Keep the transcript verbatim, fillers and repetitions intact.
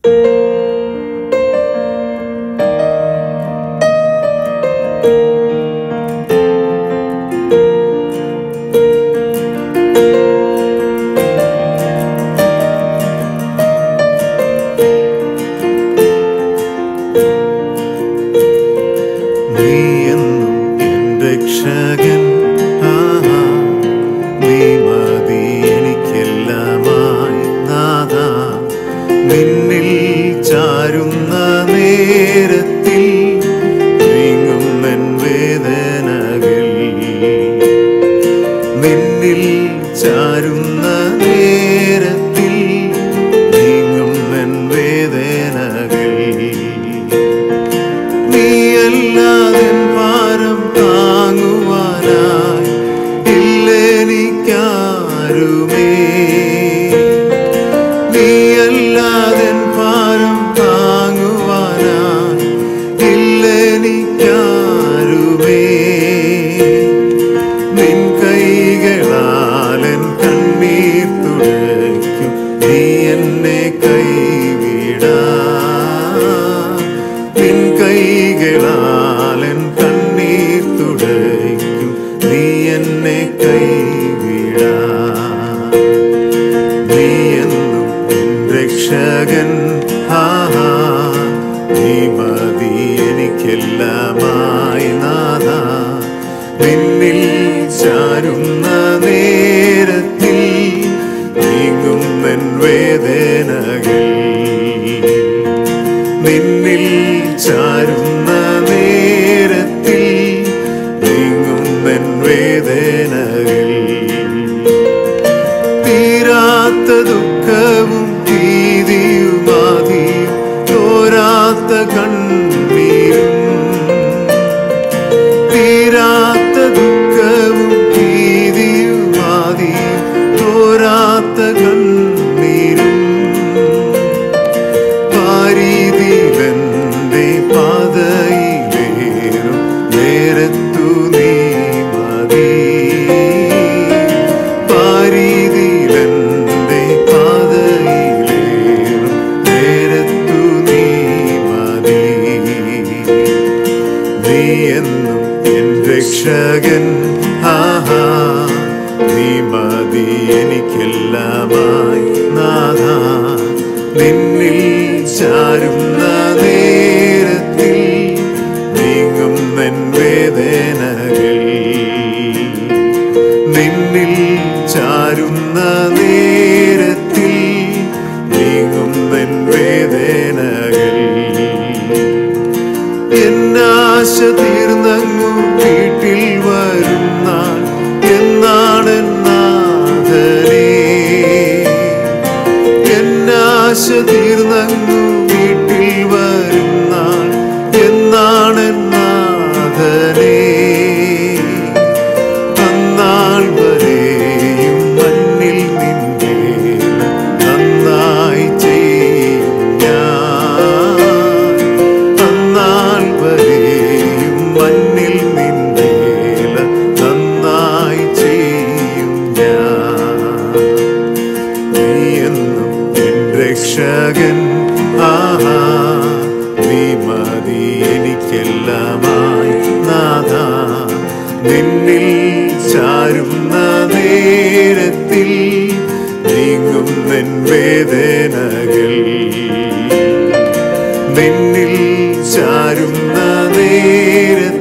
രക്ഷകൻ ആഹാ നീ മതി എനിക്കെല്ലാമായി നാഥാ നിന്നിൽ ചാരുന്ന നേരത്തിൽ നീങ്ങുന്നൻ വേദനകൾ നിന്നിൽ ചാരുന്ന നേരത്തിൽ നീങ്ങുന്നൻ വേദനകൾ നീയല്ലാതെ ഭാരം താങ്ങുവാനായി ഇല്ലെനിക്കാരുമേ നീയല്ലാതെ ഭാരം താങ്ങുവാനായി ഇല്ലെനിക്കാരുമേ നിൻ കൈകളാലൻ കണ്ണീർ തുടയ്ക്കും നീ എന്നെ കൈവിടാ നിൻ കൈകളാലൻ കണ്ണീർ തുടയ്ക്കും നീ എന്നെ കൈവിടാ നീ എന്നും എൻ രക്ഷകൻ ആഹാ നീ മതി എനിക്കെല്ലാമായി നാഥാ നിന്നിൽ ചാരുന്ന നേരത്തിൽ നീങ്ങുന്നൻ വേദനകൾ നിന്നിൽ ചാരുന്ന നേരത്തിൽ നീങ്ങുന്നൻ വേദനകൾ തീരാത്ത ദുഃഖവും ഭീതിയുമാതിയും തോരാത്ത കണ്ണീരും തീരാത്ത ദുഃഖവും ഭീതിയുമാതിയും തോരാത്ത കണ്ണീരും പാരീതിലെന്റെ പാതയിലേറും നേരത്തു നീ മതി പാരീതിലെന്റെ പാതയിലേറും നേരത്തു നീ മതി നീ എന്നും എൻ രക്ഷകൻ ആഹാ നീ മതി എനിക്കെല്ലാമായി നാഥാ നിന്നിൽ ചാരുന്ന നേരത്തിൽ നീങ്ങുന്നൻ വേദനകൾ നിന്നിൽ ചാരുന്ന നേരത്തിൽ നീങ്ങുന്നൻ വേദനകൾ എന്നാശ തീർന്നങ്ങു വീട്ടിൽ വരുന്നാൾ എന്നാണെന്നാഥനേ എന്നാശ തീർന്നങ്ങു വീട്ടിൽ വരുന്നാൾ എന്നാണെന്നാഥനേ അന്നാൾ വരെയും മണ്ണിൽ നിന്റെ നന്നായി ചെയ്യും ഞാൻ അന്നാൾ വരെയും മണ്ണിൽ നിന്റെ നന്നായി ചെയ്യും ഞാൻ നീ എന്നും എൻ രക്ഷകൻ ആഹാ നീ മതി എനിക്കെല്ലാമായി നാഥാ നിന്നിൽ ചാരുന്ന നേരത്തിൽ നീങ്ങുന്നൻ വേദനകൾ നിന്നിൽ ചാരുന്ന നേരത്തിൽ